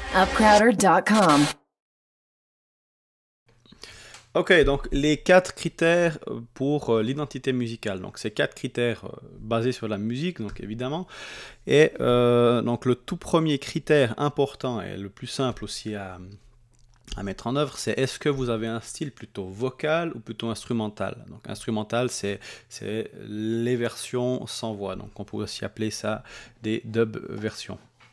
Upcrowder.com. Ok, donc les quatre critères pour l'identité musicale. Donc ces quatre critères basés sur la musique, donc évidemment. Et donc le tout premier critère important et le plus simple aussi à mettre en œuvre, c'est est-ce que vous avez un style plutôt vocal ou plutôt instrumental. Donc instrumental, c'est les versions sans voix. Donc on pourrait aussi appeler ça des dub versions.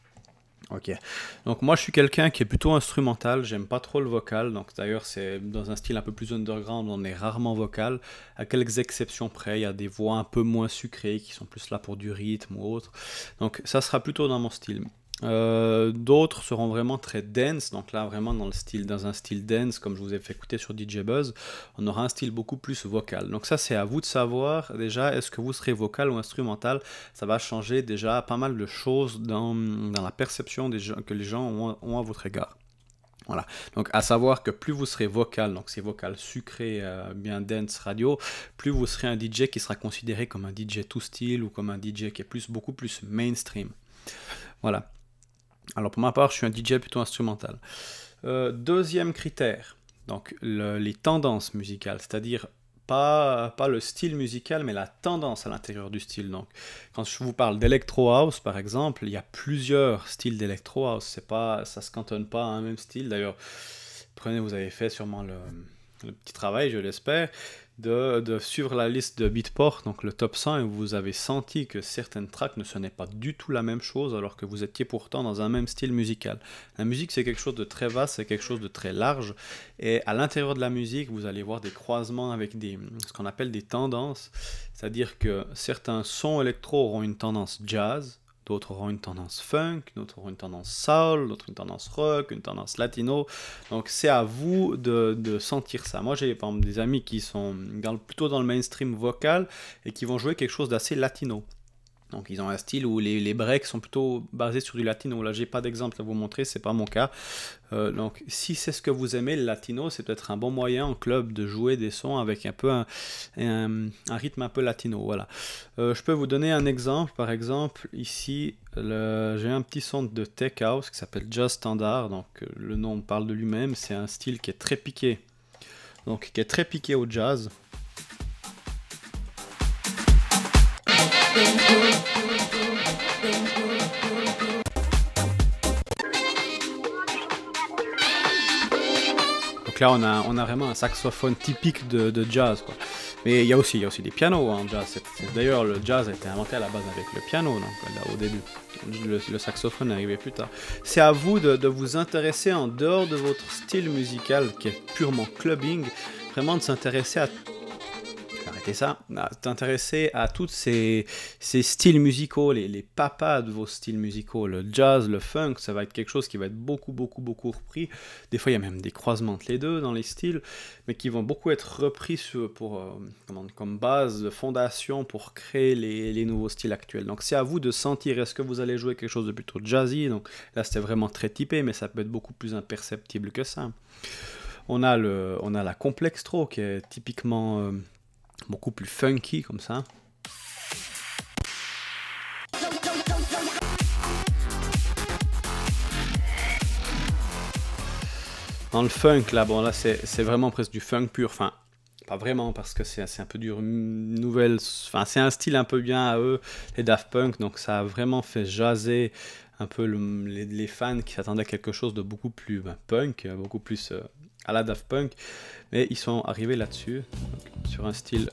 Ok. Donc moi je suis quelqu'un qui est plutôt instrumental, j'aime pas trop le vocal, donc d'ailleurs c'est dans un style un peu plus underground, on est rarement vocal, à quelques exceptions près, il y a des voix un peu moins sucrées qui sont plus là pour du rythme ou autre, donc ça sera plutôt dans mon style. D'autres seront vraiment très dance, donc là vraiment dans un style dance comme je vous ai fait écouter sur DJ Buzz, on aura un style beaucoup plus vocal. Donc ça c'est à vous de savoir déjà est-ce que vous serez vocal ou instrumental, ça va changer déjà pas mal de choses dans la perception que les gens ont à votre égard. Voilà, donc à savoir que plus vous serez vocal, donc c'est vocal sucré, bien dance radio, plus vous serez un DJ qui sera considéré comme un DJ tout style ou comme un DJ qui est beaucoup plus mainstream. Voilà. Alors pour ma part, je suis un DJ plutôt instrumental. Deuxième critère, donc les tendances musicales, c'est-à-dire pas le style musical, mais la tendance à l'intérieur du style. Donc, quand je vous parle d'Electro House, par exemple, il y a plusieurs styles d'Electro House. Ça se cantonne pas à un même style. D'ailleurs, vous avez fait sûrement le petit travail, je l'espère, de suivre la liste de Beatport, donc le top 100, et vous avez senti que certaines tracks ne sonnaient pas du tout la même chose, alors que vous étiez pourtant dans un même style musical. La musique, c'est quelque chose de très vaste, c'est quelque chose de très large, et à l'intérieur de la musique, vous allez voir des croisements avec ce qu'on appelle des tendances, c'est-à-dire que certains sons électro auront une tendance jazz, d'autres auront une tendance funk, d'autres auront une tendance soul, d'autres une tendance rock, une tendance latino. Donc c'est à vous de sentir ça. Moi j'ai par exemple des amis qui sont plutôt dans le mainstream vocal et qui vont jouer quelque chose d'assez latino. Donc ils ont un style où les breaks sont plutôt basés sur du latino. Là j'ai pas d'exemple à vous montrer, c'est pas mon cas. Donc si c'est ce que vous aimez, le latino, c'est peut-être un bon moyen en club de jouer des sons avec un peu un rythme un peu latino. Voilà. Je peux vous donner un exemple. Par exemple ici j'ai un petit son de tech house qui s'appelle Jazz Standard. Donc le nom parle de lui-même. C'est un style qui est très piqué. Donc qui est très piqué au jazz. Donc là, on a vraiment un saxophone typique de jazz, quoi. Mais il y a aussi des pianos en jazz. D'ailleurs, le jazz a été inventé à la base avec le piano, donc, là, au début. Le saxophone est arrivé plus tard. C'est à vous de vous intéresser en dehors de votre style musical qui est purement clubbing, vraiment de s'intéresser à t'intéresser à tous ces styles musicaux, les papas de vos styles musicaux, le jazz, le funk, ça va être quelque chose qui va être beaucoup repris. Des fois, il y a même des croisements entre les deux dans les styles, mais qui vont beaucoup être repris comme base de fondation pour créer les nouveaux styles actuels. Donc, c'est à vous de sentir, est-ce que vous allez jouer quelque chose de plutôt jazzy? Donc là, c'était vraiment très typé, mais ça peut être beaucoup plus imperceptible que ça. On a la Complextro qui est typiquement beaucoup plus funky comme ça. Dans le funk, là, bon, là, c'est vraiment presque du funk pur. Enfin, pas vraiment, parce que c'est un peu enfin, c'est un style un peu bien à eux, les Daft Punk, donc ça a vraiment fait jaser un peu les fans qui s'attendaient à quelque chose de beaucoup plus punk, beaucoup plus à la Daft Punk, mais ils sont arrivés là-dessus, sur un style.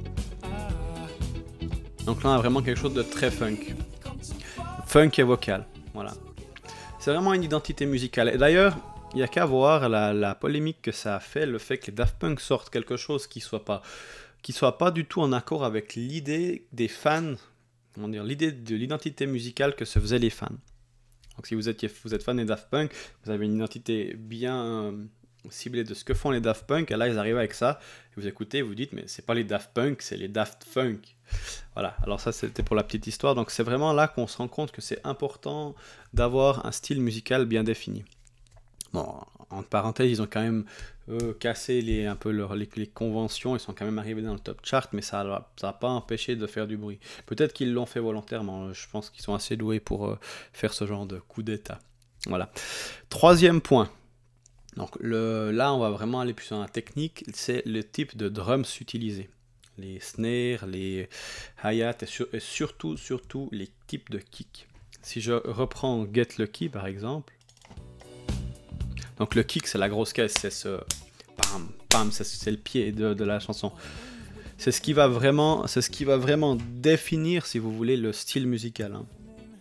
Donc là, on a vraiment quelque chose de très funk. Funk et vocal, voilà. C'est vraiment une identité musicale. Et d'ailleurs, il n'y a qu'à voir la polémique que ça a fait, le fait que les Daft Punk sortent quelque chose qui soit pas du tout en accord avec l'idée des fans, l'idée de l'identité musicale que se faisaient les fans. Donc si vous êtes fan des Daft Punk, vous avez une identité bien ciblée de ce que font les Daft Punk, et là ils arrivent avec ça, et vous écoutez, vous dites, mais c'est pas les Daft Punk, c'est les Daft Funk. Voilà, alors ça c'était pour la petite histoire, donc c'est vraiment là qu'on se rend compte que c'est important d'avoir un style musical bien défini. Bon, entre parenthèses, ils ont quand même cassé les conventions, ils sont quand même arrivés dans le top chart, mais ça n'a pas empêché de faire du bruit. Peut-être qu'ils l'ont fait volontairement, je pense qu'ils sont assez doués pour faire ce genre de coup d'état. Voilà. Troisième point. Donc là, on va vraiment aller plus dans la technique, c'est le type de drums utilisés. Les snares, les hi-hats et surtout les types de kick. Si je reprends Get Lucky par exemple, donc le kick c'est la grosse caisse, c'est ce pam pam, c'est le pied de la chanson. C'est ce qui va vraiment définir, si vous voulez, le style musical. Hein.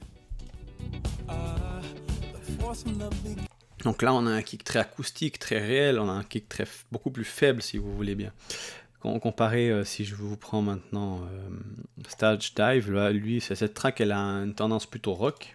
Donc là, on a un kick très acoustique, très réel, on a un kick beaucoup plus faible, si vous voulez bien. Comparé, si je vous prends maintenant Stage Dive, là, lui, cette track, elle a une tendance plutôt rock.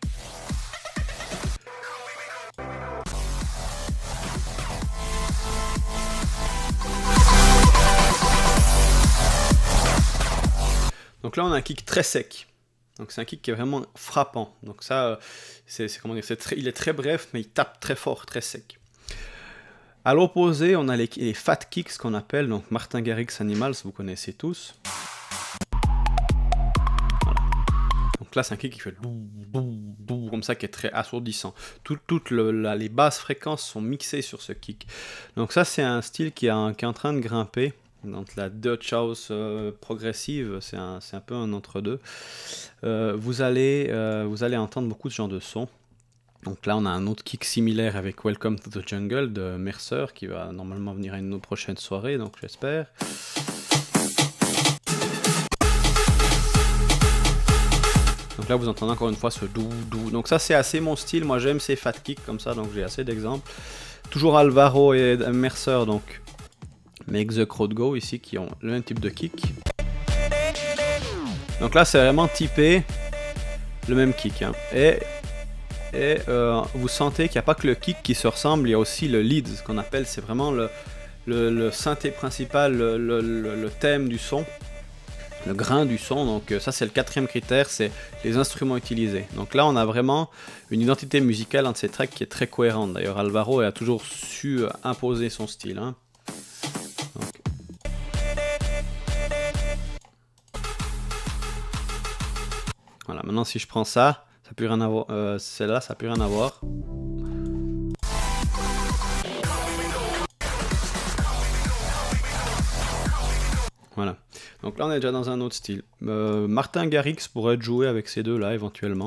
Donc là, on a un kick très sec. Donc c'est un kick qui est vraiment frappant. Donc ça, comment dire, il est très bref, mais il tape très fort, très sec. À l'opposé, on a les fat kicks qu'on appelle, donc Martin Garrix Animals, vous connaissez tous. Voilà. Donc là, c'est un kick qui fait comme ça, qui est très assourdissant. Toutes les basses fréquences sont mixées sur ce kick. Donc ça, c'est un style qui est en train de grimper. Donc la Dutch House progressive, c'est un peu un entre-deux. Vous allez entendre beaucoup de genres de sons. Donc là, on a un autre kick similaire avec Welcome to the Jungle de Mercer qui va normalement venir à une autre prochaine soirée, donc j'espère. Donc là, vous entendez encore une fois ce dou. Donc ça, c'est assez mon style. Moi, j'aime ces fat kicks comme ça, donc j'ai assez d'exemples. Toujours Alvaro et Mercer, donc Make the Crowd Go ici, qui ont le même type de kick. Donc là, c'est vraiment typé le même kick. Hein. Et vous sentez qu'il n'y a pas que le kick qui se ressemble, il y a aussi le lead, ce qu'on appelle, c'est vraiment le synthé principal, le thème du son, le grain du son. Donc ça, c'est le quatrième critère, c'est les instruments utilisés. Donc là, on a vraiment une identité musicale entre ces tracks qui est très cohérente. D'ailleurs, Alvaro a toujours su imposer son style. Hein. Voilà, maintenant si je prends ça, ça n'a plus rien à voir. Celle-là, ça n'a plus rien à voir. Voilà. Donc là, on est déjà dans un autre style. Martin Garrix pourrait jouer avec ces deux-là éventuellement.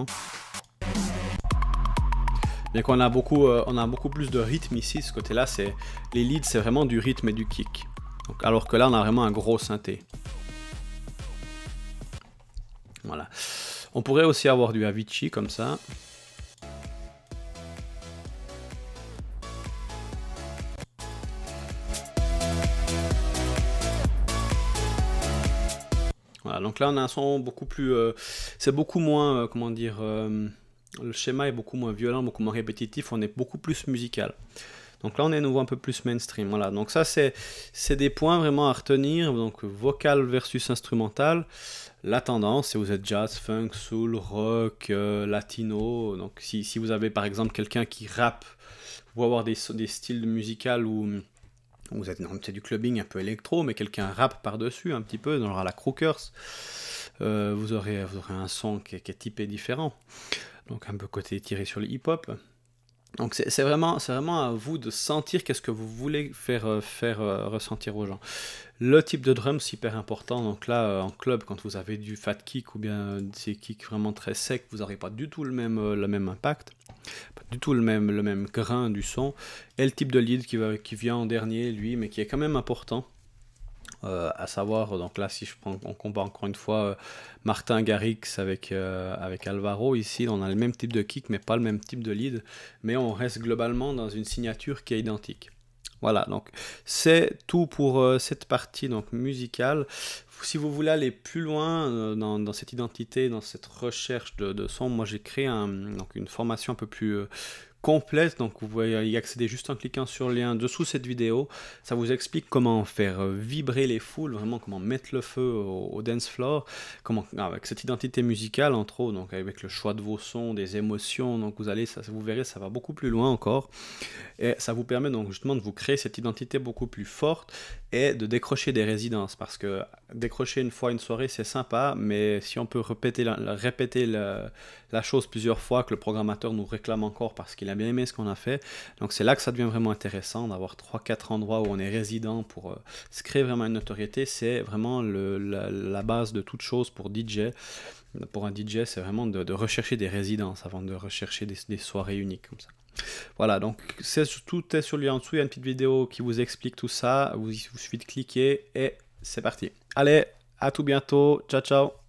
Bien qu'on a beaucoup plus de rythme ici. Ce côté-là, les leads, c'est vraiment du rythme et du kick. Donc, alors que là, on a vraiment un gros synthé. Voilà. On pourrait aussi avoir du Avicii comme ça. Voilà, donc là on a un son beaucoup plus... c'est beaucoup moins, comment dire... le schéma est beaucoup moins violent, beaucoup moins répétitif, on est beaucoup plus musical. Donc là on est à nouveau un peu plus mainstream. Voilà, donc ça c'est des points vraiment à retenir. Donc vocal versus instrumental. La tendance, si vous êtes jazz, funk, soul, rock, latino. Donc si vous avez par exemple quelqu'un qui rappe, vous avoir des styles musicaux où vous êtes, c'est du clubbing un peu électro, mais quelqu'un rappe par-dessus un petit peu, genre à la Crookers, vous aurez un son qui est typé différent. Donc un peu côté tiré sur le hip-hop. Donc c'est vraiment à vous de sentir qu'est-ce que vous voulez faire ressentir aux gens. Le type de drum c'est hyper important. Donc là en club, quand vous avez du fat kick ou bien des kicks vraiment très secs, vous n'aurez pas du tout le même impact, pas du tout le même grain du son. Et le type de lead qui vient en dernier, lui, mais qui est quand même important. À savoir, donc là si on compare encore une fois Martin Garrix avec Alvaro, ici on a le même type de kick mais pas le même type de lead, mais on reste globalement dans une signature qui est identique. Voilà, donc c'est tout pour cette partie donc musicale. Si vous voulez aller plus loin dans cette identité, dans cette recherche de son, moi j'ai créé donc une formation un peu plus complète, donc vous pouvez y accéder juste en cliquant sur le lien dessous cette vidéo. Ça vous explique comment faire vibrer les foules, vraiment comment mettre le feu au dance floor, comment avec cette identité musicale entre autres, donc avec le choix de vos sons, des émotions, donc vous verrez, ça va beaucoup plus loin encore. Et ça vous permet donc justement de vous créer cette identité beaucoup plus forte et de décrocher des résidences. Parce que décrocher une fois une soirée, c'est sympa, mais si on peut répéter la chose plusieurs fois, que le programmateur nous réclame encore parce qu'il a bien aimé ce qu'on a fait, donc c'est là que ça devient vraiment intéressant d'avoir 3-4 endroits où on est résident pour se créer vraiment une notoriété. C'est vraiment la base de toute chose pour DJ. Pour un DJ, c'est vraiment de rechercher des résidences avant de rechercher des soirées uniques comme ça. Voilà, donc tout est sur le lien en dessous. Il y a une petite vidéo qui vous explique tout ça. Il vous suffit de cliquer et c'est parti. Allez, à tout bientôt. Ciao, ciao.